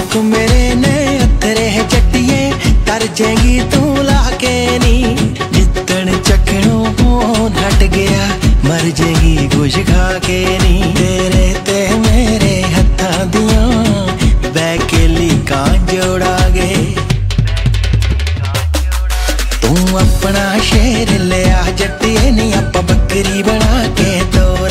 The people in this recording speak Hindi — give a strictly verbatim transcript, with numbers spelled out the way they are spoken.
झोंक मेरे ने अतरे है जट्टिए तर जाएगी तू लाके नी। जितन चखणों हट गया मर जाएगी कुछ खा के नी। तेरे ते मेरे हत्थां दियां बैकेली कां जोड़ा गे। तू अपना शेर लिया जट्टिए नी आपां बकरी बना के तो